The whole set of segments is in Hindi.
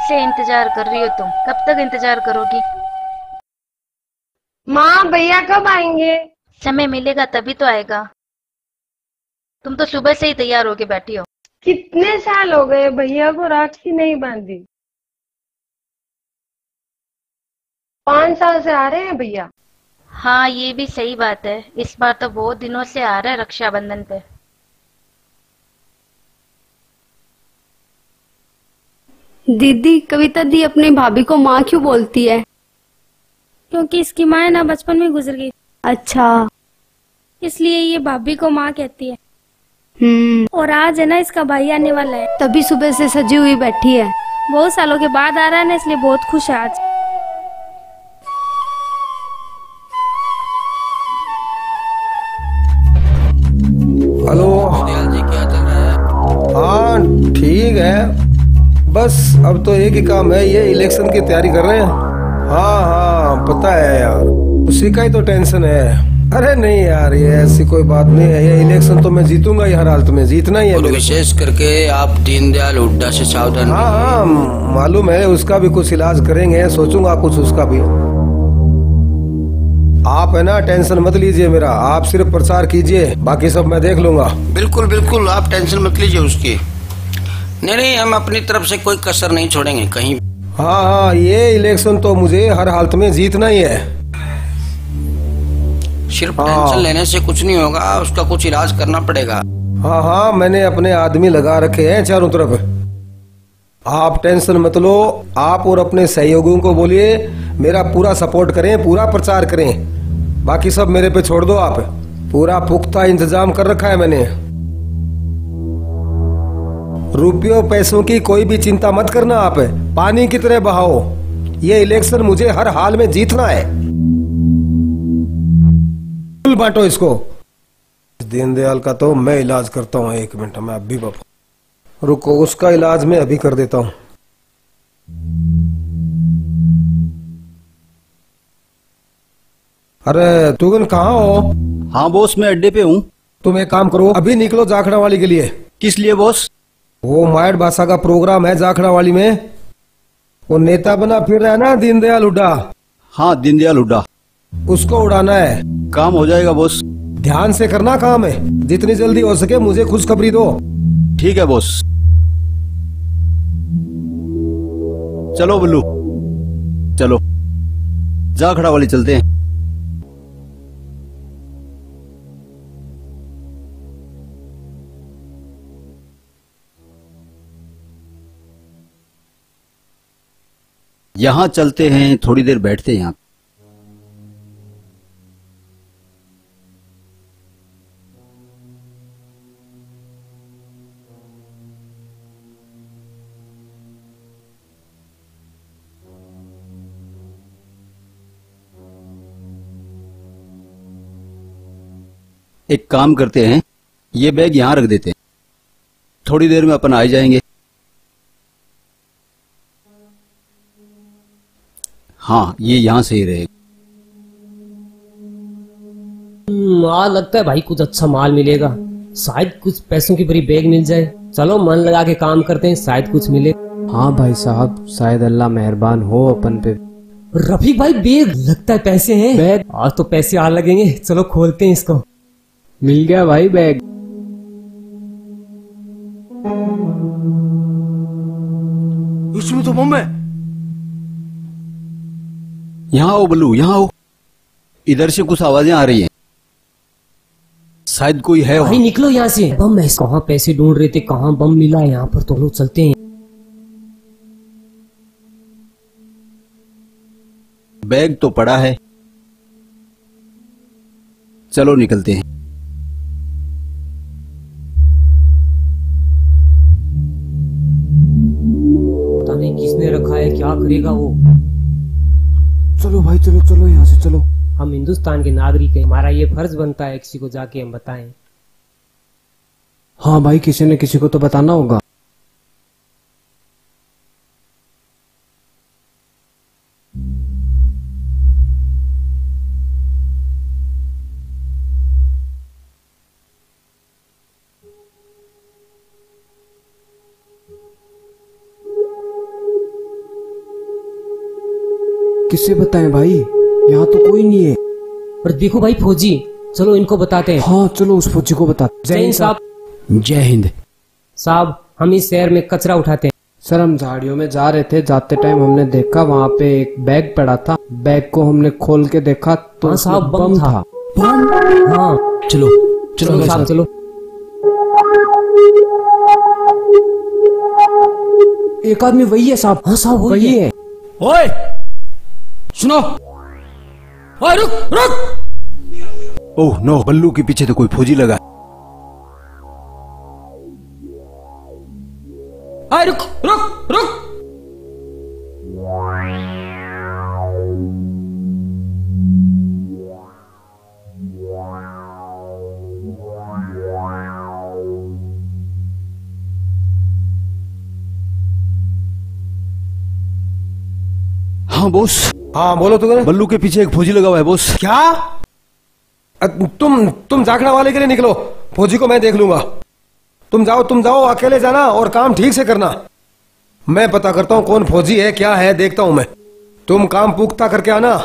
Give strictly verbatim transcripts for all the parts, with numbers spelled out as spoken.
से इंतजार कर रही हो तुम, कब तक इंतजार करोगी? माँ भैया कब आएंगे? समय मिलेगा तभी तो आएगा। तुम तो सुबह से ही तैयार होके बैठी हो। कितने साल हो गए भैया को राखी नहीं बांधी। पांच साल से आ रहे हैं भैया। हाँ, ये भी सही बात है। इस बार तो बहुत दिनों से आ रहा है रक्षाबंधन पे। दीदी, कविता दी अपनी भाभी को माँ क्यों बोलती है? क्योंकि इसकी माँ है ना बचपन में गुजर गई, अच्छा। इसलिए ये भाभी को माँ कहती है। हम्म। और आज है ना इसका भाई आने वाला है, तभी सुबह से सजी हुई बैठी है। बहुत सालों के बाद आ रहा है ना, इसलिए बहुत खुश है आज। हेलो दयाल जी, क्या चल रहा है? हाँ ठीक है, बस अब तो एक ही काम है, ये इलेक्शन की तैयारी कर रहे हैं। हाँ हाँ पता है यार, उसी का ही तो टेंशन है। अरे नहीं यार, ये ऐसी कोई बात नहीं है, ये इलेक्शन तो मैं जीतूंगा ही, हर हालत में जीतना ही है। और विशेष करके आप दीनदयाल हुड्डा से सावधान। हाँ हाँ मालूम है, उसका भी कुछ इलाज करेंगे, सोचूंगा कुछ उसका भी। आप है ना टेंशन मत लीजिए मेरा, आप सिर्फ प्रचार कीजिए, बाकी सब मैं देख लूंगा। बिल्कुल बिल्कुल, आप टेंशन मत लीजिए उसकी। नहीं नहीं, हम अपनी तरफ से कोई कसर नहीं छोड़ेंगे कहीं। हाँ हाँ, ये इलेक्शन तो मुझे हर हालत में जीतना ही है। सिर्फ हाँ। टेंशन लेने से कुछ नहीं होगा, उसका कुछ इलाज करना पड़ेगा। हाँ हाँ, मैंने अपने आदमी लगा रखे हैं चारों तरफ, आप टेंशन मत लो। आप और अपने सहयोगियों को बोलिए मेरा पूरा सपोर्ट करें, पूरा प्रचार करें, बाकी सब मेरे पे छोड़ दो। आप पूरा पुख्ता इंतजाम कर रखा है मैंने, रुपयों पैसों की कोई भी चिंता मत करना, आप पानी की तरह बहाओ। ये इलेक्शन मुझे हर हाल में जीतना है। फुल बांटो इसको। दीनदयाल का तो मैं इलाज करता हूँ, एक मिनट में अभी बापू रुको, उसका इलाज मैं अभी कर देता हूँ। अरे तुगन कहाँ हो? हाँ बॉस, मैं अड्डे पे हूँ। तुम एक काम करो, अभी निकलो जाखड़ा वाली के लिए। किस लिए बॉस? वो मायट भाषा का प्रोग्राम है जाखड़ा वाली में, वो नेता बना फिर रहा है ना दीनदयाल हुड्डा। हाँ, दीनदयाल हुड्डा, उसको उड़ाना है। काम हो जाएगा बॉस। ध्यान से करना काम है, जितनी जल्दी हो सके मुझे खुशखबरी दो। ठीक है बॉस। चलो बल्लू, चलो जाखड़ा वाली चलते हैं। यहाँ चलते हैं, थोड़ी देर बैठते हैं यहाँ। एक काम करते हैं, ये बैग यहाँ रख देते हैं, थोड़ी देर में अपन आ ही जाएंगे। हाँ, ये यहाँ से ही रहेगा। माल लगता है भाई कुछ अच्छा माल मिलेगा, शायद कुछ पैसों की बड़ी बैग मिल जाए। चलो मन लगा के काम करते हैं, शायद कुछ मिले। हाँ भाई साहब, शायद अल्लाह मेहरबान हो अपन पे। रफीक भाई, बैग लगता है पैसे हैं। बैग आज तो पैसे आ लगेंगे, चलो खोलते हैं इसको। मिल गया भाई बैग। इसमें तो बम है। यहाँ आओ बल्लू, यहाँ आओ। इधर से कुछ आवाजें आ रही हैं, शायद कोई है भाई वहाँ। निकलो यहाँ से। बम है, कहाँ पैसे ढूंढ रहे थे, कहाँ बम मिला है यहाँ पर, तो लोग चलते हैं। बैग तो पड़ा है, चलो निकलते हैं। पता नहीं किसने रखा है, क्या करेगा वो। चलो भाई, चलो चलो यहाँ से चलो। हम हिंदुस्तान के नागरिक हैं, हमारा ये फर्ज बनता है किसी को जाके हम बताएं। हाँ भाई, किसी ने किसी को तो बताना होगा। किससे बताएं भाई, यहाँ तो कोई नहीं है। और देखो भाई फौजी, चलो इनको बताते हैं। हाँ चलो उस फौजी को बता। जय हिंद साहब। जय हिंद। साहब हम इस शहर में कचरा उठाते हैं। सर हम झाड़ियों में जा रहे थे, जाते टाइम हमने देखा वहाँ पे एक बैग पड़ा था। बैग को हमने खोल के देखा तो हाँ साहब, उसमें बम था। बम? हाँ चलो चलो चलो साहब चलो। एक आदमी वही है साहब। हाँ साहब वही है। ओए सुनो, ओए रुक रुक। ओह नो, बल्लू के पीछे तो कोई फौजी लगा। ओए रुक रुक रुक। हाँ बॉस। हाँ बोलो तुमने। बल्लू के पीछे एक फौजी लगा हुआ है बॉस। क्या? अ, तुम तुम जाखड़ा वाले के लिए निकलो, फौजी को मैं देख लूंगा। तुम जाओ तुम जाओ, अकेले जाना और काम ठीक से करना। मैं पता करता हूं कौन फौजी है क्या है, देखता हूं मैं। तुम काम पुख्ता करके आना।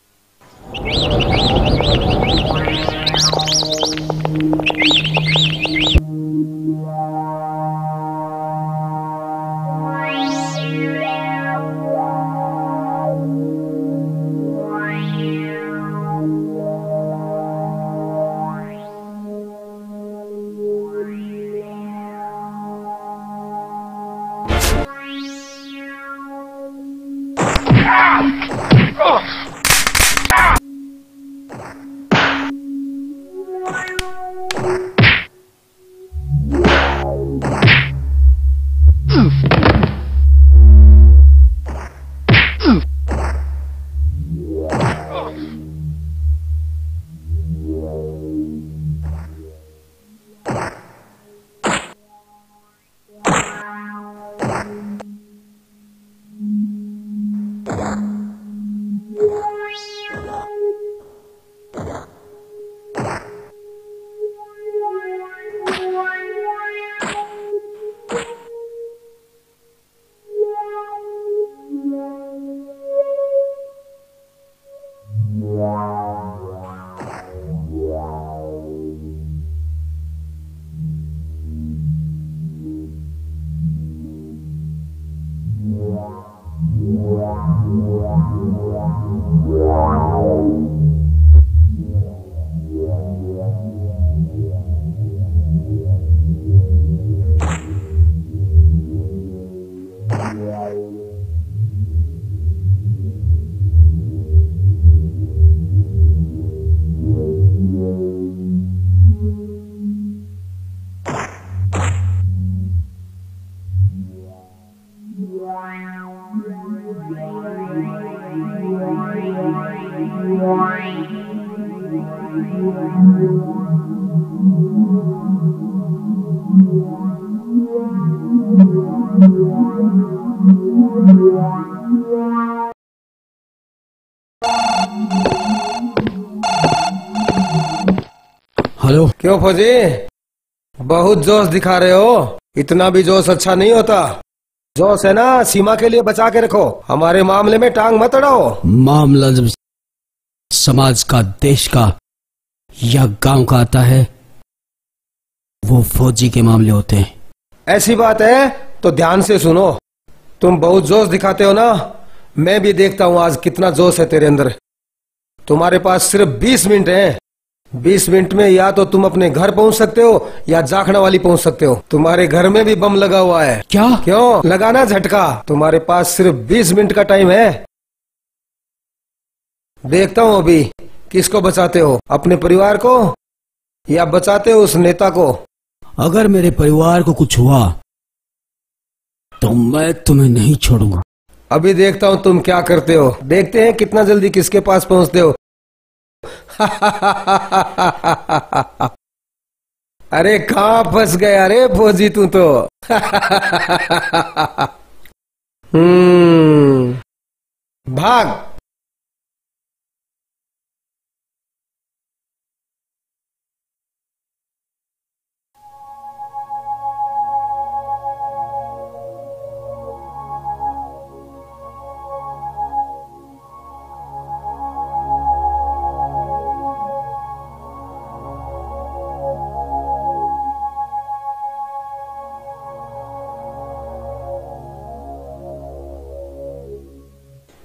हेलो। क्यों फौजी, बहुत जोश दिखा रहे हो? इतना भी जोश अच्छा नहीं होता। जोश है ना, सीमा के लिए बचा के रखो, हमारे मामले में टांग मत अड़ाओ। मामला जब समाज का, देश का या गांव का आता है, वो फौजी के मामले होते हैं। ऐसी बात है तो ध्यान से सुनो। तुम बहुत जोश दिखाते हो ना, मैं भी देखता हूं आज कितना जोश है तेरे अंदर। तुम्हारे पास सिर्फ बीस मिनट हैं। बीस मिनट में या तो तुम अपने घर पहुंच सकते हो या जाखड़ा वाली पहुंच सकते हो। तुम्हारे घर में भी बम लगा हुआ है। क्या? क्यों लगाना झटका? तुम्हारे पास सिर्फ बीस मिनट का टाइम है। देखता हूं अभी किसको बचाते हो, अपने परिवार को या बचाते हो उस नेता को। अगर मेरे परिवार को कुछ हुआ तो मैं तुम्हें नहीं छोड़ूंगा। अभी देखता हूं तुम क्या करते हो। देखते हैं कितना जल्दी किसके पास पहुंचते हो। अरे कहां फंस गया रे फौजी तू तो। हम्म, भाग।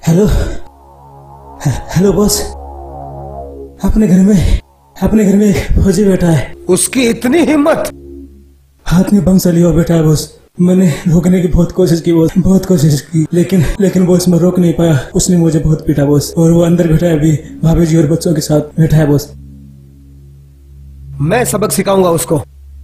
हेलो हेलो बॉस, अपने घर में अपने घर में एक फौजी बैठा है। उसकी इतनी हिम्मत! हाथ में बम चली हुआ बैठा है बॉस। मैंने रोकने की बहुत कोशिश की बॉस, बहुत कोशिश की, लेकिन लेकिन बॉस मैं रोक नहीं पाया। उसने मुझे बहुत पीटा बॉस, और वो अंदर बैठा है अभी, भाभी जी और बच्चों के साथ बैठा है बॉस। मैं सबक सिखाऊंगा उसको।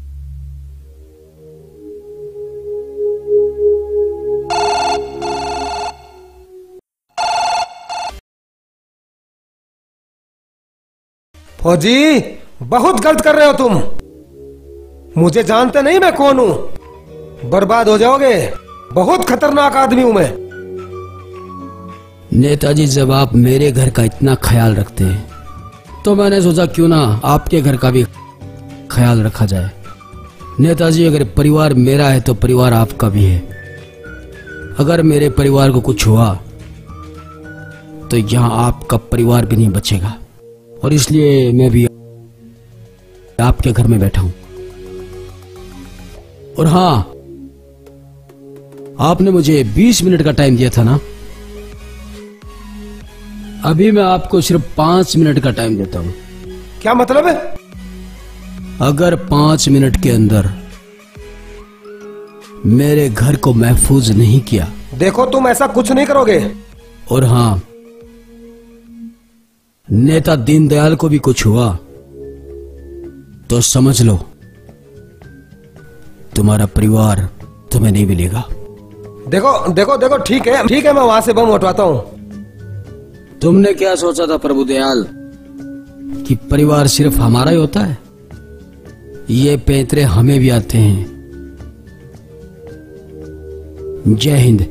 फौजी, बहुत गलत कर रहे हो तुम। मुझे जानते नहीं मैं कौन हूं, बर्बाद हो जाओगे। बहुत खतरनाक आदमी हूं मैं। नेताजी, जब आप मेरे घर का इतना ख्याल रखते हैं तो मैंने सोचा क्यों ना आपके घर का भी ख्याल रखा जाए। नेताजी, अगर परिवार मेरा है तो परिवार आपका भी है। अगर मेरे परिवार को कुछ हुआ तो यहां आपका परिवार भी नहीं बचेगा, और इसलिए मैं भी आपके घर में बैठा हूं। और हाँ, आपने मुझे बीस मिनट का टाइम दिया था ना, अभी मैं आपको सिर्फ पांच मिनट का टाइम देता हूं। क्या मतलब है? अगर पांच मिनट के अंदर मेरे घर को महफूज नहीं किया, देखो तुम ऐसा कुछ नहीं करोगे। और हाँ, नेता दीनदयाल को भी कुछ हुआ तो समझ लो तुम्हारा परिवार तुम्हें नहीं मिलेगा। देखो देखो देखो, ठीक है ठीक है, मैं वहां से बम उठवाता हूं। तुमने क्या सोचा था प्रभु दयाल कि परिवार सिर्फ हमारा ही होता है? ये पैंतरे हमें भी आते हैं। जय हिंद।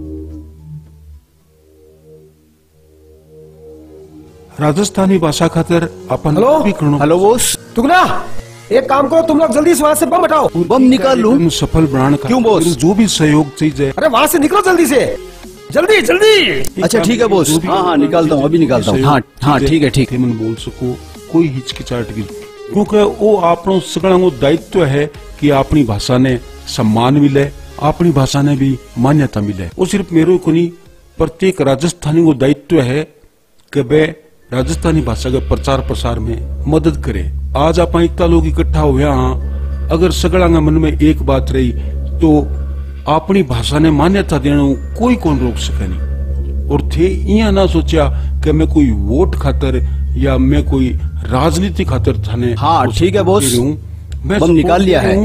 राजस्थानी भाषा खातर अपन हेलो हेलो बॉस। तुगना, एक काम करो, तुम लोग जल्दी से वहां से बम हटाओ। बम निकाल लूं? सफल बनाने का क्यों बॉस? जो भी सहयोग चाहिए। अरे वहां से निकलो जल्दी से, जल्दी जल्दी। अच्छा ठीक है बॉस, हाँ हाँ निकालता हूँ, अभी निकालता हूँ। हाँ हाँ ठीक है ठीक है। मन बोल सको, कोई हिचकिचाहट की, क्योंकि वो आपनो सगळा को दायित्व है कि अपनी भाषा ने सम्मान मिले, अपनी भाषा ने भी मान्यता मिले। वो सिर्फ मेरे को नहीं, प्रत्येक राजस्थानी को दायित्व है कि वे राजस्थानी भाषा के प्रचार प्रसार में मदद करे। आज आप इतना लोग इकट्ठा हुए हाँ, अगर सगड़ा मन में एक बात रही तो अपनी भाषा ने मान्यता देना कोई कौन रोक सके नहीं। और थे इं ना सोचा कि मैं कोई वोट खातर या मैं कोई राजनीति खातर थाने। हाँ ठीक है बॉस, बम निकाल लिया है।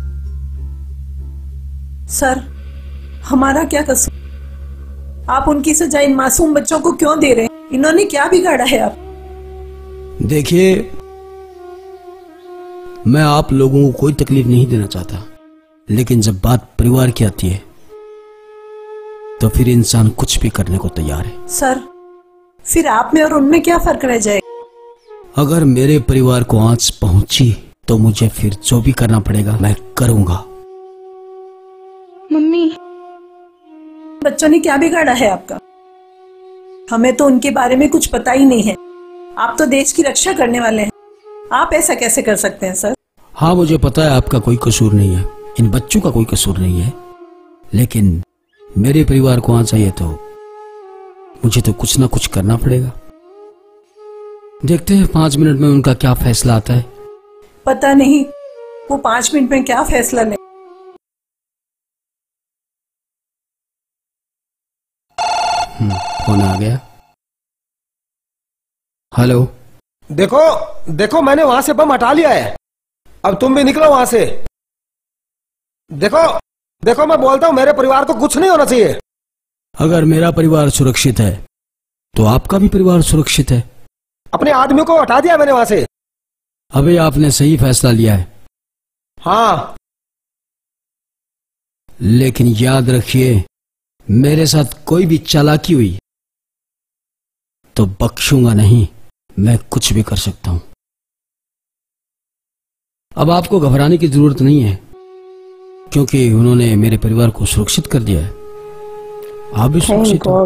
सर, हमारा क्या कसूर? आप उनकी सजा इन मासूम बच्चों को क्यों दे रहे हैं? इन्होंने क्या बिगाड़ा है? आप देखिए, मैं आप लोगों को कोई तकलीफ नहीं देना चाहता, लेकिन जब बात परिवार की आती है तो फिर इंसान कुछ भी करने को तैयार है। सर, फिर आप में और उनमें क्या फर्क रह जाएगा? अगर मेरे परिवार को आंच पहुंची तो मुझे फिर जो भी करना पड़ेगा मैं करूंगा। मम्मी, बच्चों ने क्या बिगाड़ा है आपका? हमें तो उनके बारे में कुछ पता ही नहीं है। आप तो देश की रक्षा करने वाले हैं, आप ऐसा कैसे कर सकते हैं सर? हाँ मुझे पता है आपका कोई कसूर नहीं है, इन बच्चों का कोई कसूर नहीं है, लेकिन मेरे परिवार को आना चाहिए तो मुझे तो कुछ ना कुछ करना पड़ेगा। देखते हैं पांच मिनट में उनका क्या फैसला आता है। पता नहीं वो पांच मिनट में क्या फैसला ले। फोन आ गया। हेलो। देखो देखो, मैंने वहां से बम हटा लिया है, अब तुम भी निकलो वहां से। देखो देखो, मैं बोलता हूं मेरे परिवार को कुछ नहीं होना चाहिए। अगर मेरा परिवार सुरक्षित है तो आपका भी परिवार सुरक्षित है। अपने आदमियों को हटा दिया मैंने वहां से। अभी आपने सही फैसला लिया है। हाँ, लेकिन याद रखिए, मेरे साथ कोई भी चालाकी हुई तो बख्शूंगा नहीं। मैं कुछ भी कर सकता हूं। अब आपको घबराने की जरूरत नहीं है, क्योंकि उन्होंने मेरे परिवार को सुरक्षित कर दिया है। आप भी सुरक्षित हो।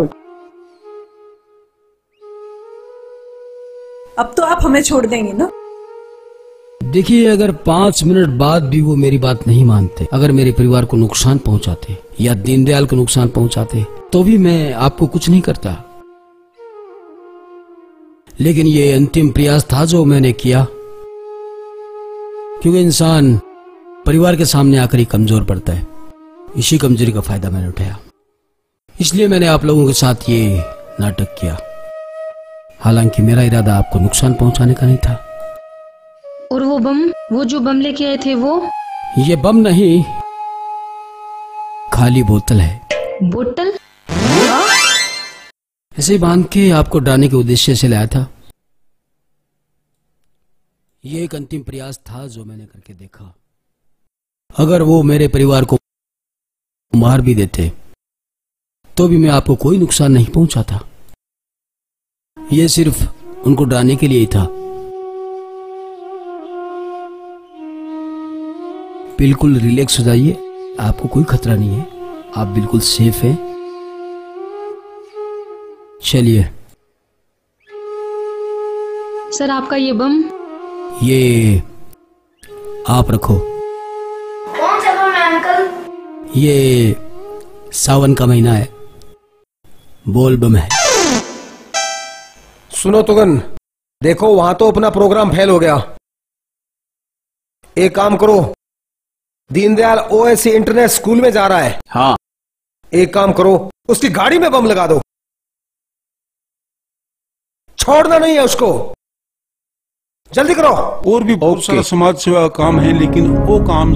अब तो आप हमें छोड़ देंगे ना? देखिए, अगर पांच मिनट बाद भी वो मेरी बात नहीं मानते, अगर मेरे परिवार को नुकसान पहुंचाते या दीनदयाल को नुकसान पहुंचाते, तो भी मैं आपको कुछ नहीं करता। लेकिन ये अंतिम प्रयास था जो मैंने किया, क्योंकि इंसान परिवार के सामने आकर ही कमजोर पड़ता है। इसी कमजोरी का फायदा मैंने उठाया, इसलिए मैंने आप लोगों के साथ ये नाटक किया। हालांकि मेरा इरादा आपको नुकसान पहुंचाने का नहीं था। और वो बम, वो जो बम लेके आए थे वो? ये बम नहीं, खाली बोतल है। बोतल? ऐसे ही बांध के आपको डराने के उद्देश्य से लाया था। ये एक अंतिम प्रयास था जो मैंने करके देखा। अगर वो मेरे परिवार को मार भी देते तो भी मैं आपको कोई नुकसान नहीं पहुंचाता। ये सिर्फ उनको डराने के लिए ही था। बिल्कुल रिलैक्स हो जाइए, आपको कोई खतरा नहीं है, आप बिल्कुल सेफ हैं। चलिए। सर, आपका ये बम? ये आप रखो। कौन सा बम है अंकल? ये सावन का महीना है, बोल बम है। सुनो तुगन, देखो वहां तो अपना प्रोग्राम फेल हो गया। एक काम करो, दीनदयाल ओएससी इंटरनेट स्कूल में जा रहा है। हाँ। एक काम करो, उसकी गाड़ी में बम लगा दो, छोड़ना नहीं है उसको, जल्दी करो। और भी बहुत सारा समाज सेवा का काम है, लेकिन वो काम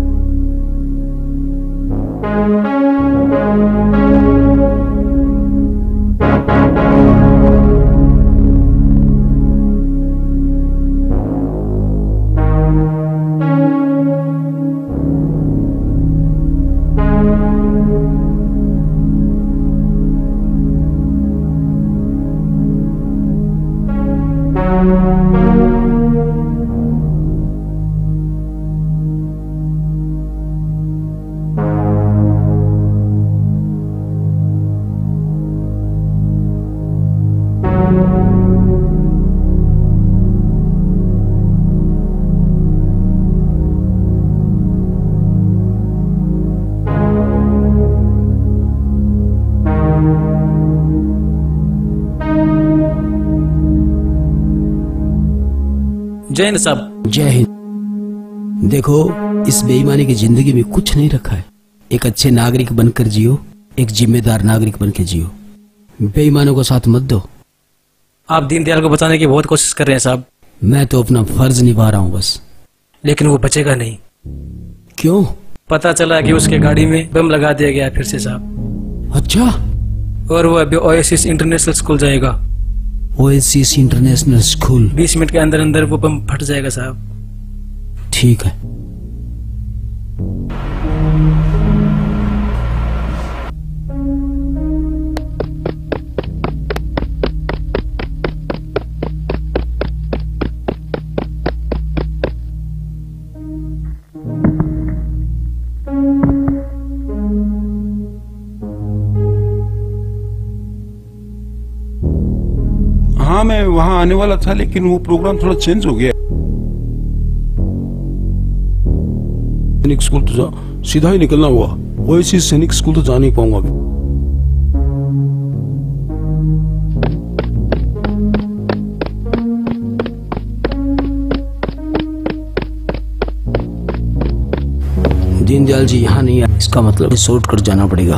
जय हिंद साहब। जय हिंद। देखो, इस बेईमानी की जिंदगी में कुछ नहीं रखा है। एक अच्छे नागरिक बनकर जियो, एक जिम्मेदार नागरिक बनकर जियो, बेईमानों को साथ मत दो। आप दीनदयाल को बचाने की बहुत कोशिश कर रहे हैं साहब। मैं तो अपना फर्ज निभा रहा हूँ बस। लेकिन वो बचेगा नहीं। क्यों? पता चला कि उसके गाड़ी में बम लगा दिया गया फिर से साहब। अच्छा। और वो अभी ओएसिस इंटरनेशनल स्कूल जाएगा। Oasis international school? बीस मिनट के अंदर अंदर वो बम फट जाएगा साहब। ठीक है। हाँ, मैं वहां आने वाला था, लेकिन वो प्रोग्राम थोड़ा चेंज हो गया। सैनिक स्कूल तो जा, सीधा ही निकलना हुआ। वैसे सैनिक स्कूल तो जा नहीं पाऊंगा अभी। दीनदयाल जी यहाँ नहीं है, इसका मतलब शॉर्ट कट जाना पड़ेगा।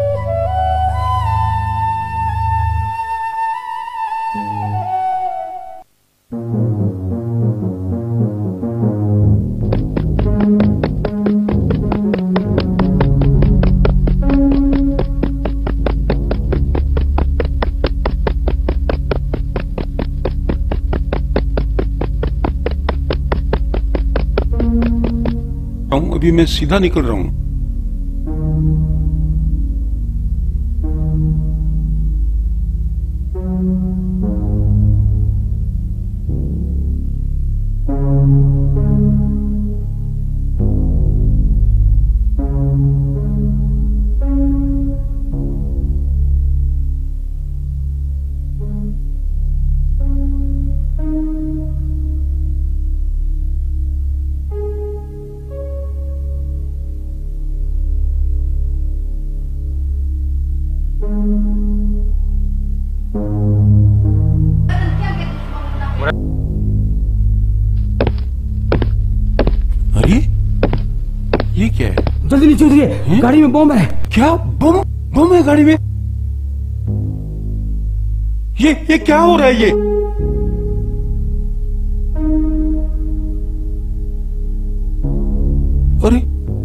अभी मैं सीधा निकल रहा हूँ। क्या है? जल्दी नीचे उतरिए, गाड़ी में बम है। क्या बम? बम है गाड़ी में? ये ये क्या हो रहा है ये? अरे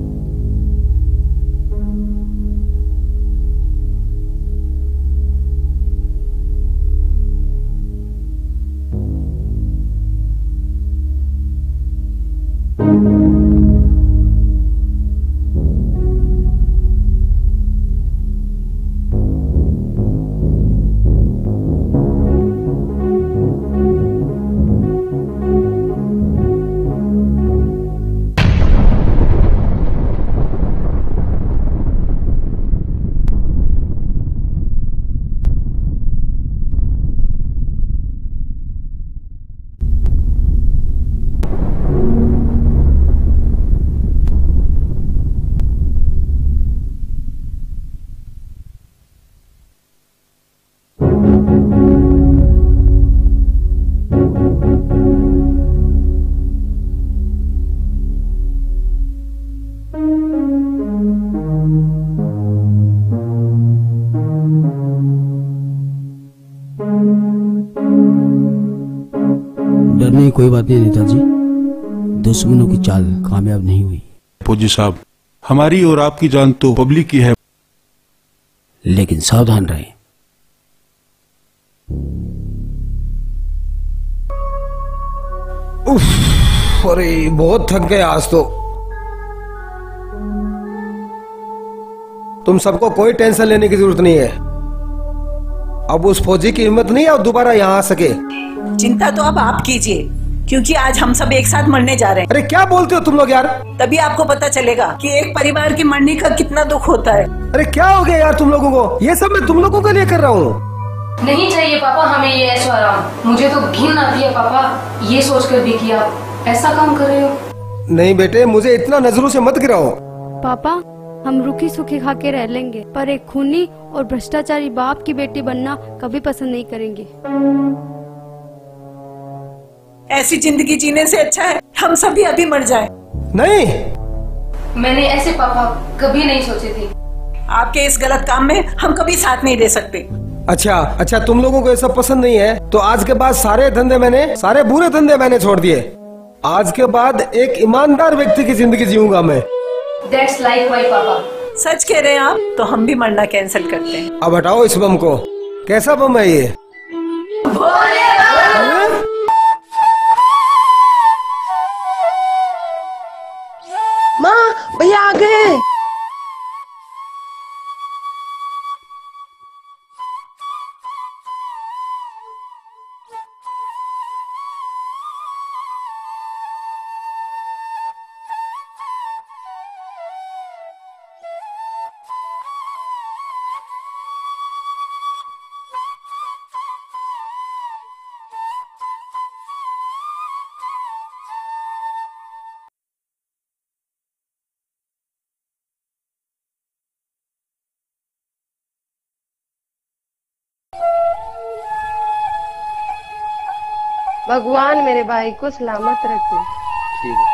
डरने की कोई बात नहीं नेताजी, दुश्मनों की चाल कामयाब नहीं हुई। फौजी साहब, हमारी और आपकी जान तो पब्लिक की है, लेकिन सावधान रहें। उफ, अरे बहुत थक गए आज तो। तुम सबको कोई टेंशन लेने की जरूरत नहीं है। अब उस फौजी की हिम्मत नहीं है और दोबारा यहाँ आ सके। चिंता तो अब आप कीजिए, क्योंकि आज हम सब एक साथ मरने जा रहे हैं। अरे क्या बोलते हो तुम लोग यार? तभी आपको पता चलेगा कि एक परिवार के मरने का कितना दुख होता है। अरे क्या हो गया यार तुम लोगों को? ये सब मैं तुम लोगों के लिए कर रहा हूँ। नहीं चाहिए पापा हमें ये ऐशो आराम। मुझे तो घिन आती है पापा ये सोचकर भी कि आप ऐसा काम कर रहे हो। नहीं बेटे, मुझे इतना नजरों से मत गिराओ। पापा, हम रूखी सूखी खा के रह लेंगे, पर एक खूनी और भ्रष्टाचारी बाप की बेटी बनना कभी पसंद नहीं करेंगे। ऐसी जिंदगी जीने से अच्छा है हम सभी अभी मर जाएं। नहीं, मैंने ऐसे पापा कभी नहीं सोचे थे। आपके इस गलत काम में हम कभी साथ नहीं दे सकते। अच्छा अच्छा, तुम लोगों को ये सब पसंद नहीं है तो आज के बाद सारे धंधे मैंने सारे बुरे धंधे मैंने छोड़ दिए। आज के बाद एक ईमानदार व्यक्ति की जिंदगी जीऊंगा मैं। That's like my पापा। सच कह रहे हैं आप, तो हम भी मरना कैंसिल करते हैं। अब हटाओ इस बम को। कैसा बम है ये? माँ, भैया आ गए। भगवान मेरे भाई को सलामत रखे। ठीक है।